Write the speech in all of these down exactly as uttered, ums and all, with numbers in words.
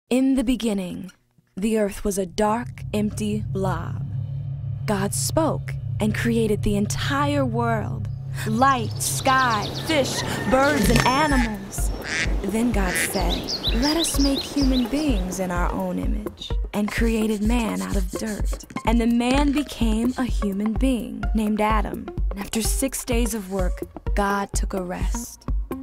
In the beginning, the earth was a dark, empty blob. God spoke and created the entire world. Light, sky, fish, birds, and animals. Then God said, "Let us make human beings in our own image," and created man out of dirt. And the man became a human being named Adam. And after six days of work, God took a rest.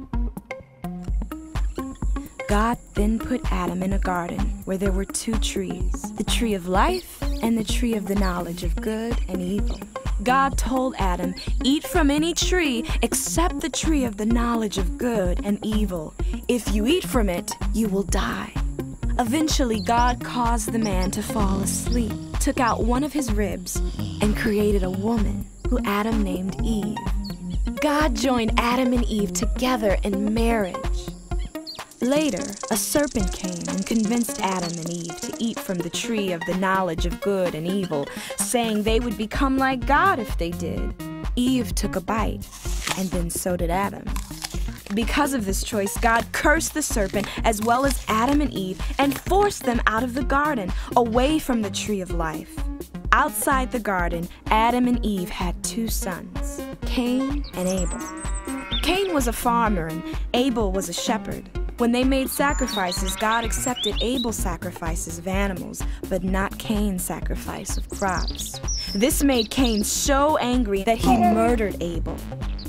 God then put Adam in a garden where there were two trees, the tree of life and the tree of the knowledge of good and evil. God told Adam, "Eat from any tree except the tree of the knowledge of good and evil. If you eat from it, you will die." Eventually, God caused the man to fall asleep, took out one of his ribs, and created a woman who Adam named Eve. God joined Adam and Eve together in marriage. Later, a serpent came and convinced Adam and Eve to eat from the tree of the knowledge of good and evil, saying they would become like God if they did. Eve took a bite, and then so did Adam. Because of this choice, God cursed the serpent as well as Adam and Eve and forced them out of the garden, away from the tree of life. Outside the garden, Adam and Eve had two sons, Cain and Abel. Cain was a farmer and Abel was a shepherd. When they made sacrifices, God accepted Abel's sacrifices of animals, but not Cain's sacrifice of crops. This made Cain so angry that he murdered Abel.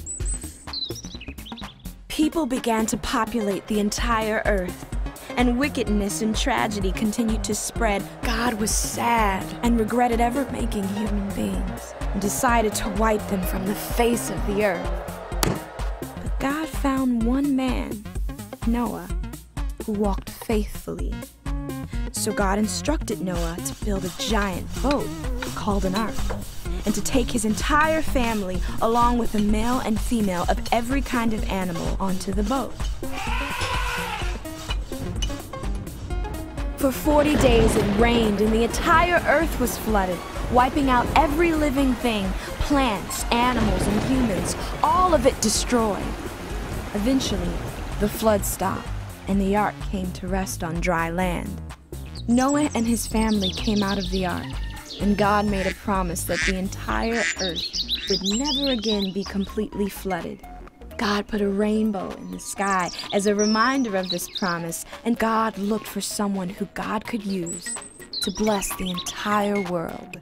People began to populate the entire earth, and wickedness and tragedy continued to spread. God was sad and regretted ever making human beings, and decided to wipe them from the face of the earth. But God found one man, Noah, who walked faithfully. So God instructed Noah to build a giant boat called an ark, and to take his entire family, along with a male and female of every kind of animal, onto the boat. For forty days it rained and the entire earth was flooded, wiping out every living thing, plants, animals, and humans, all of it destroyed. Eventually, the flood stopped, and the ark came to rest on dry land. Noah and his family came out of the ark, and God made a promise that the entire earth would never again be completely flooded. God put a rainbow in the sky as a reminder of this promise, and God looked for someone who God could use to bless the entire world.